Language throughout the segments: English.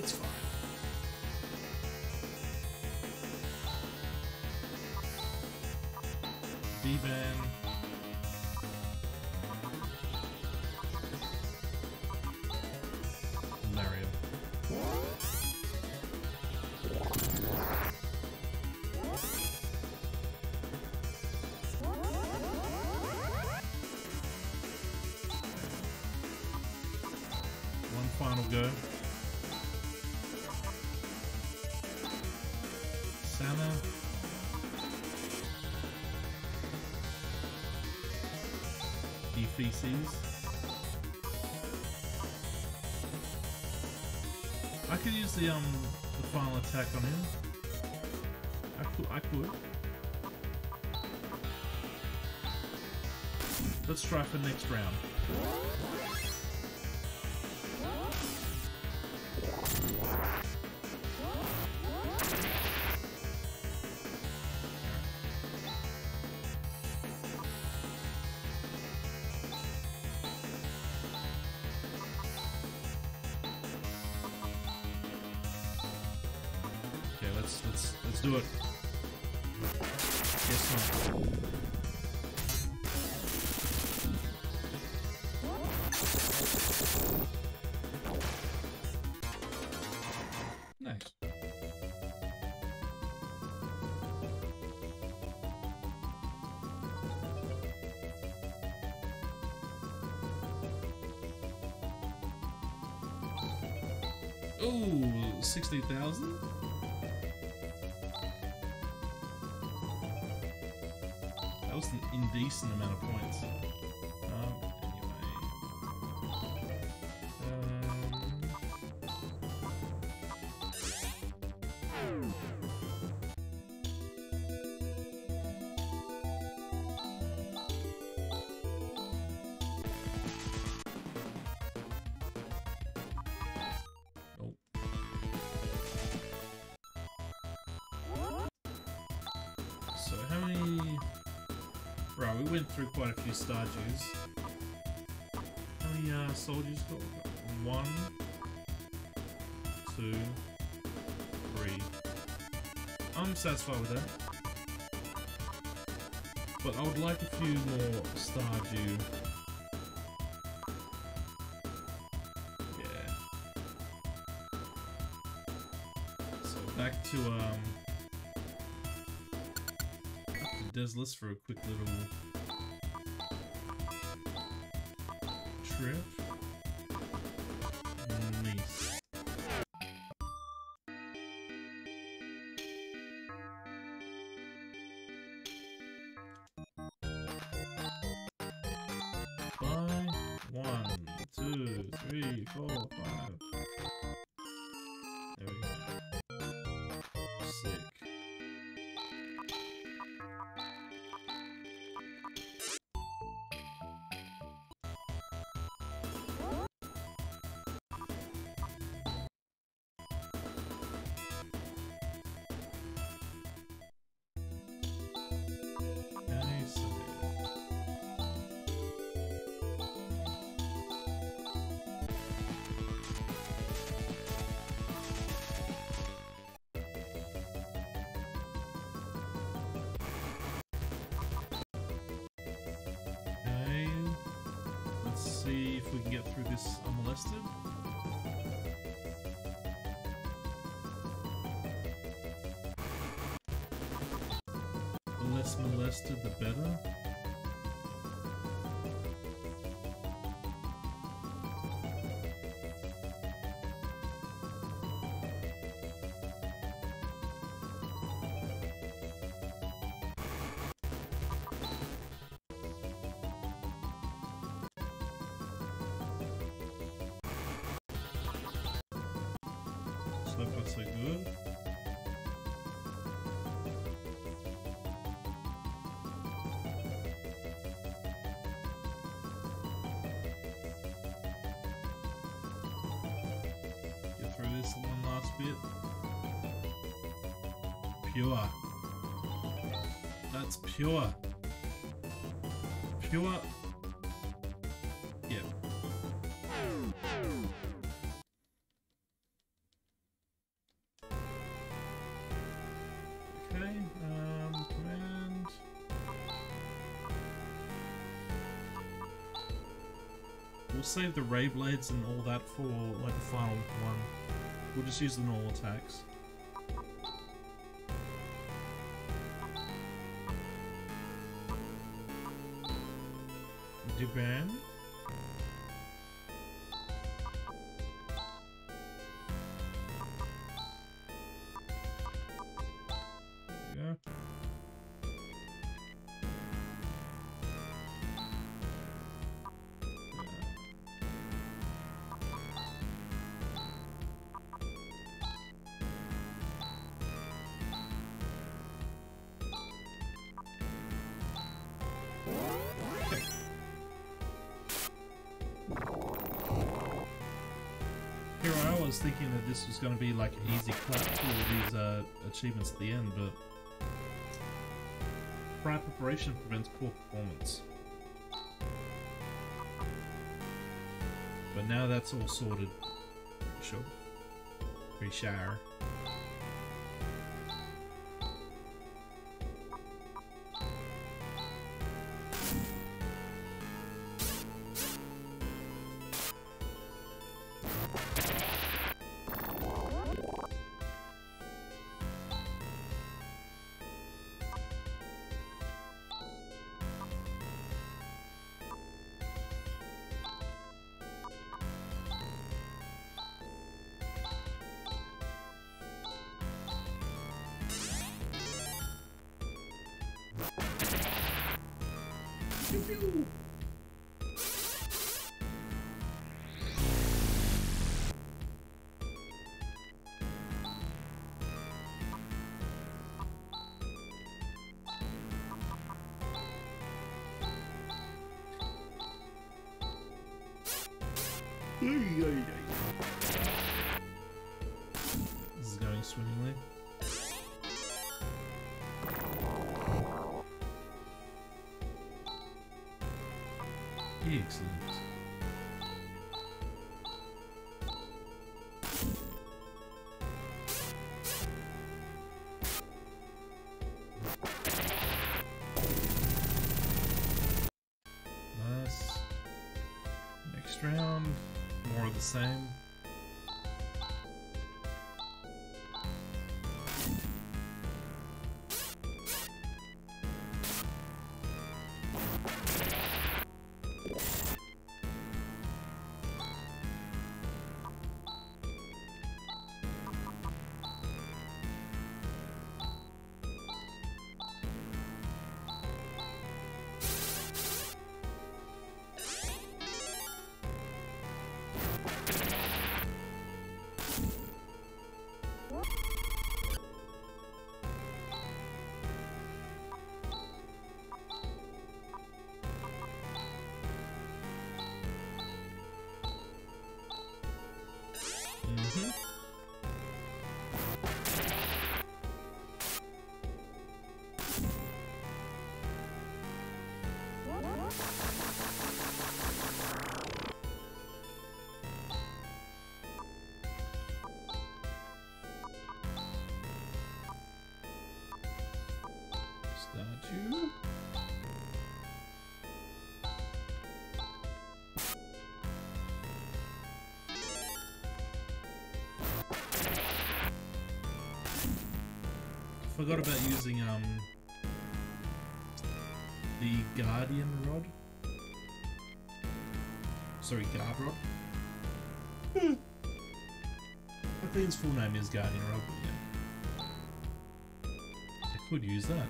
It's fine. D-Ban. Mario. One final go. Santa. Feces. I could use the final attack on him. I could. Let's try for next round. Let's do it. Guess not. Nice. Ooh, 60,000? That was an indecent amount of points. So how many... Right, we went through quite a few Stardews. How many soldiers got? 1, 2, 3. I'm satisfied with that. But I would like a few more Stardew. Yeah. So back to Deslis for a quick little trip. Nice. Buy 1, 2, 3, 4, 5. There we go. Sick. See if we can get through this unmolested. The less molested, the better. So far so good. Get through this one last bit. Pure. That's pure. Pure. Yeah. we'll save the Ray Blades and all that for like the final one. We'll just use the normal attacks. Duban. There we go. Here I was thinking that this was going to be like easy clap for all these achievements at the end, but prior preparation prevents poor performance. But now that's all sorted. Sure. Pretty sure. This is going swimmingly. Excellent. Nice. Next round, more of the same. Statue. Forgot about using the Guardian Rod. Sorry, Guard Rod. I think its full name is Guardian Rod, but yeah. I could use that.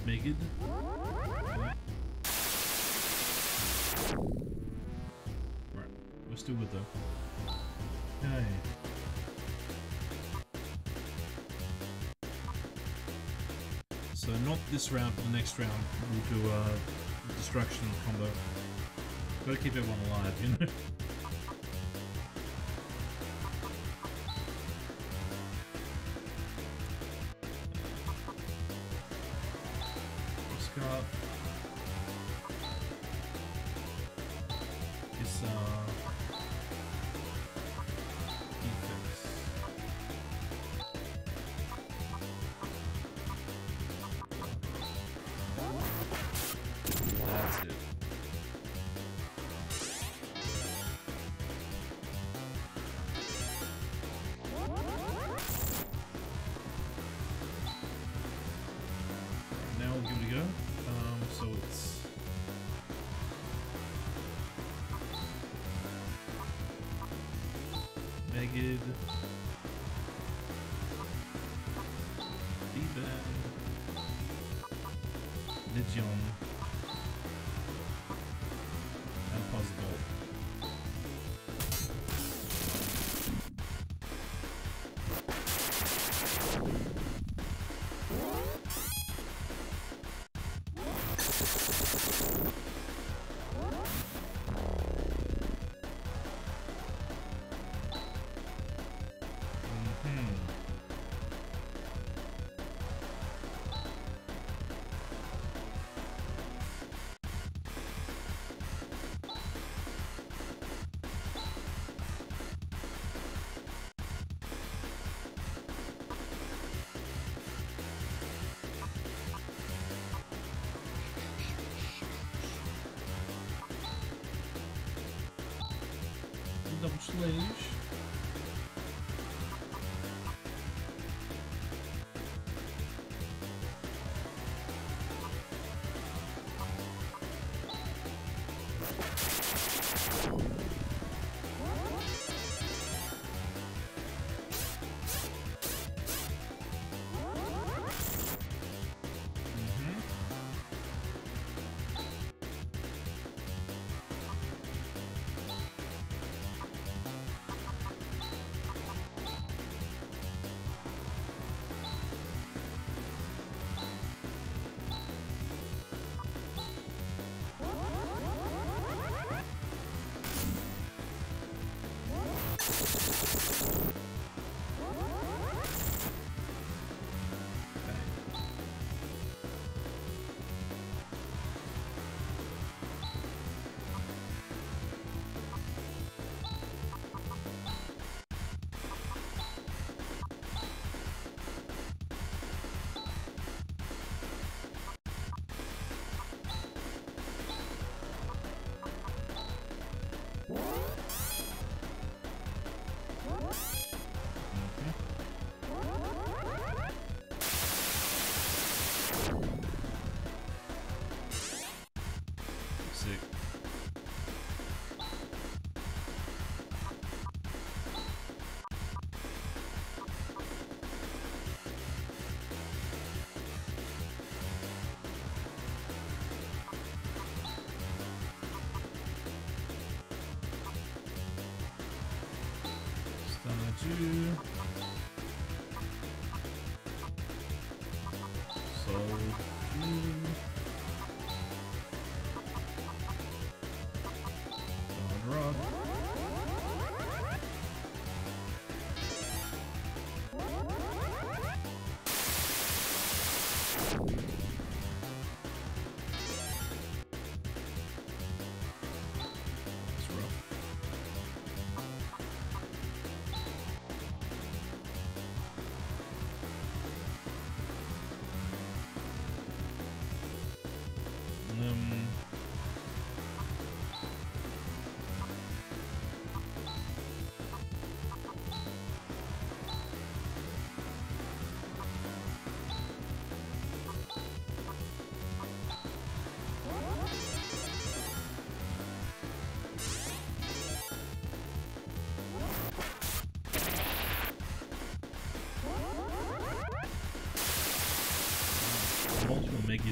Megid. Right, we're still good though. Okay. So not this round, but the next round we'll do a destruction combo. Gotta keep everyone alive, you know? Scarf. This defense. That's it. Now we'll give it a go. So it's Megid, D-Band, Legion, and Puzzle. Double Slage. Sick. Stunner 2. Soul 2. Rod. That's rough. Megid.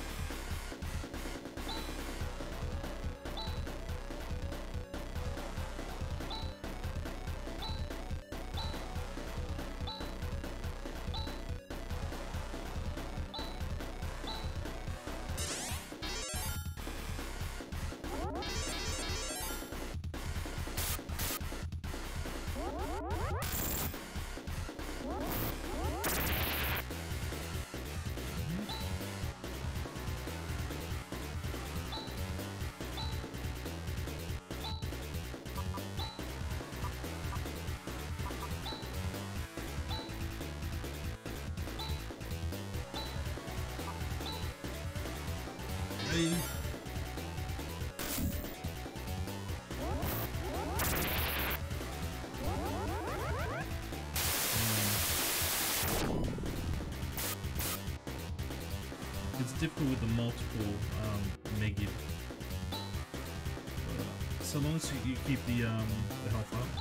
Ready? It's difficult with the multiple Megid. So long as you keep the health up.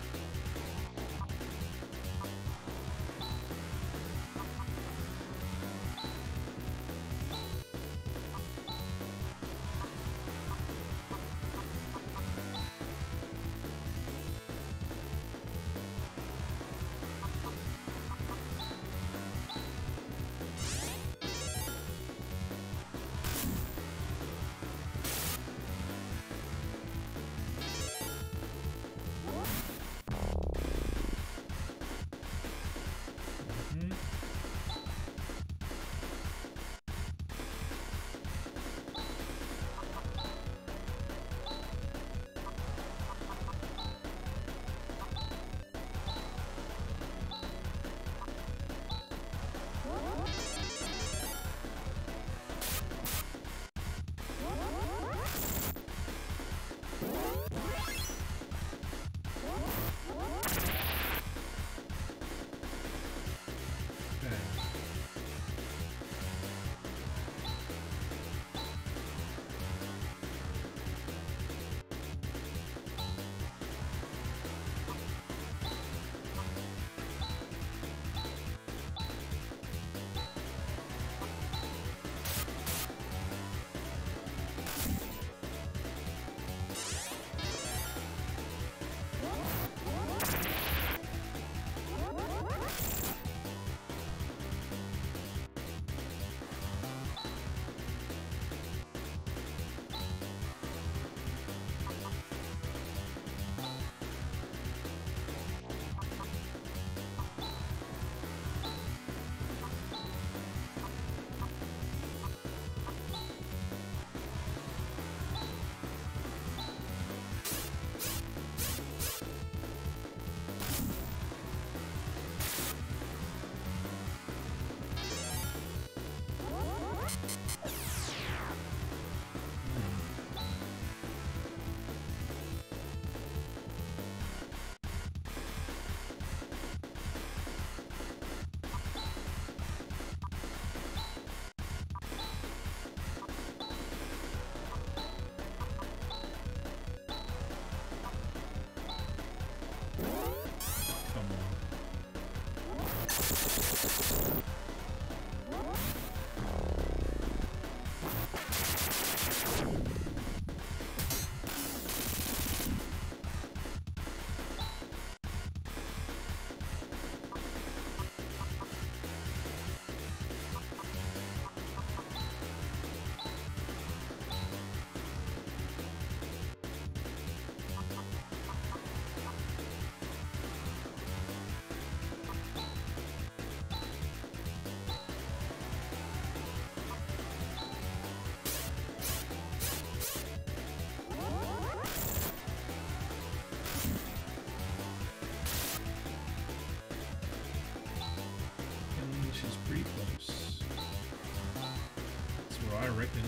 I reckon.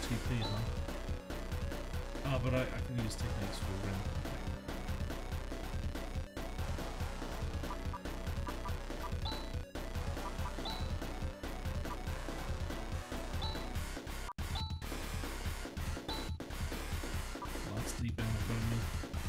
TP, huh? Oh, but I can use techniques for round. Last deep end in front of me.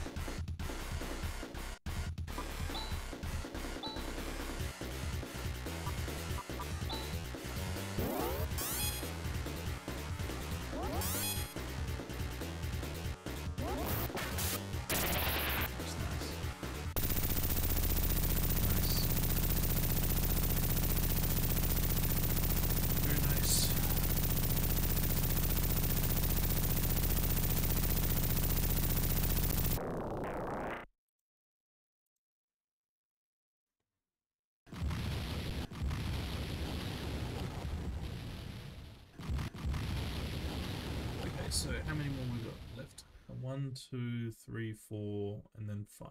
So how many more we got left? 1, 2, 3, 4, and then 5.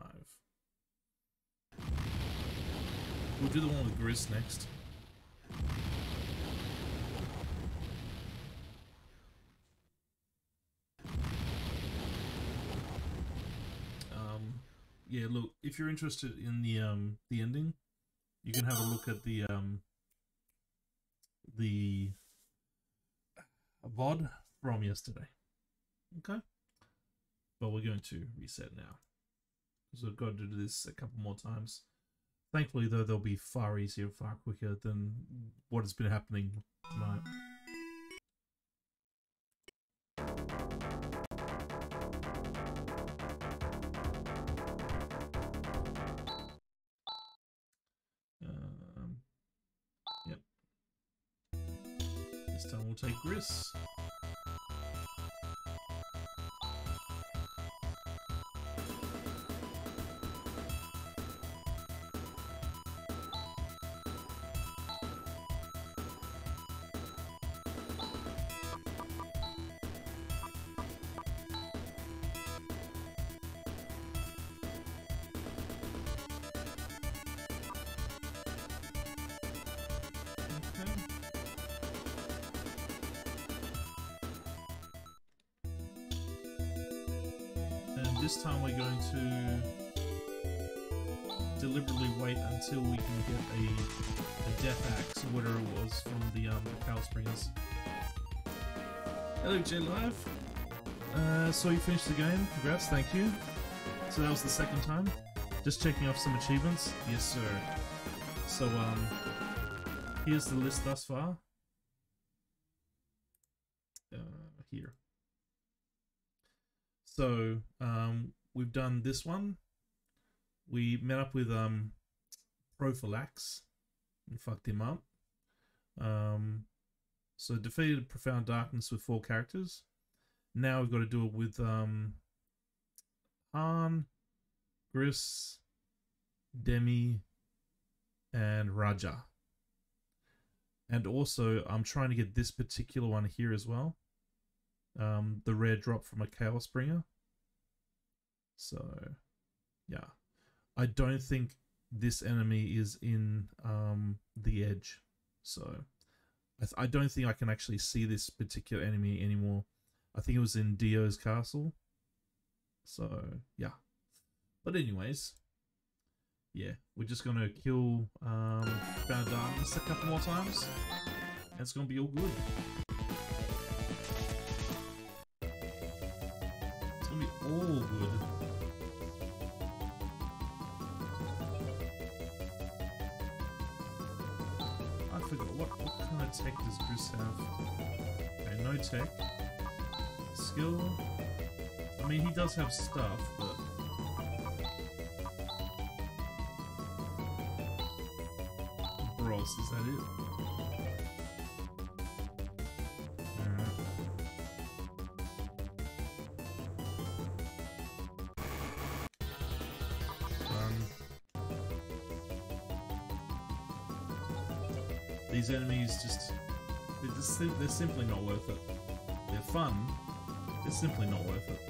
We'll do the one with Gris next. Yeah, look, if you're interested in the ending, you can have a look at the VOD from yesterday. Okay, but we're going to reset now because I've got to do this a couple more times. Thankfully, though, they'll be far easier, far quicker than what has been happening tonight. Yep. This time we'll take Gris. This time we're going to deliberately wait until we can get a death axe or whatever it was from the Chaos Bringers. Hello J Live. So you finished the game, congrats, thank you. So that was the second time. Just checking off some achievements. Yes sir. So here's the list thus far. Here. So, we've done this one. We met up with Prophylax and fucked him up. So defeated Profound Darkness with 4 characters. Now we've got to do it with Han, Gris, Demi, and Raja. And also, I'm trying to get this particular one here as well. The rare drop from a Chaos Bringer. So, yeah. I don't think this enemy is in the edge. So, I don't think I can actually see this particular enemy anymore. I think it was in Dio's castle. So, yeah. But anyways, yeah. We're just going to kill Profound Darkness a couple more times. And it's going to be all good. All good. I forgot what kind of tech does Gris have? Okay, no tech. Skill. I mean, he does have stuff, but Bros, is that it? These enemies they're simply not worth it. They're fun, they're simply not worth it.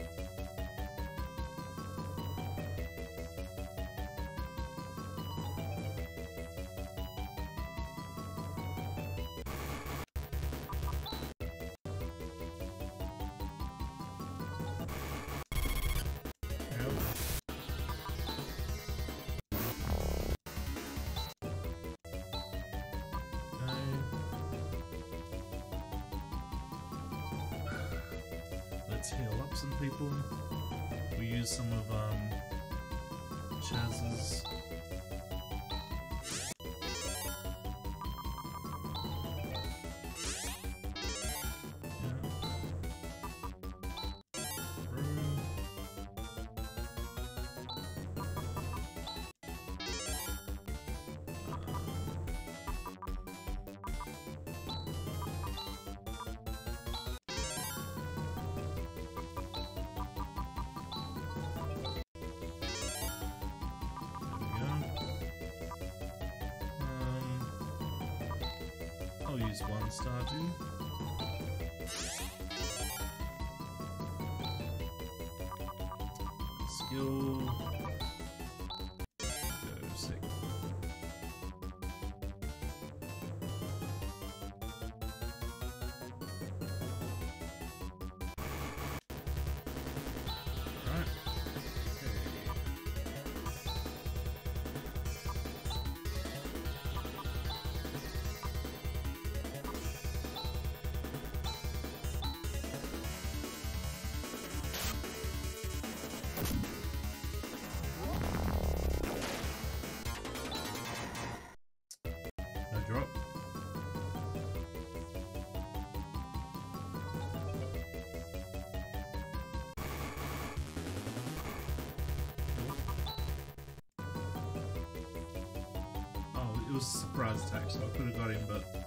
heal up some people. We use some of Chaz's. I'll use one Stardew. Skill. Go sick. Right. No drop. Oh, it was a surprise attack, so I could have got him, but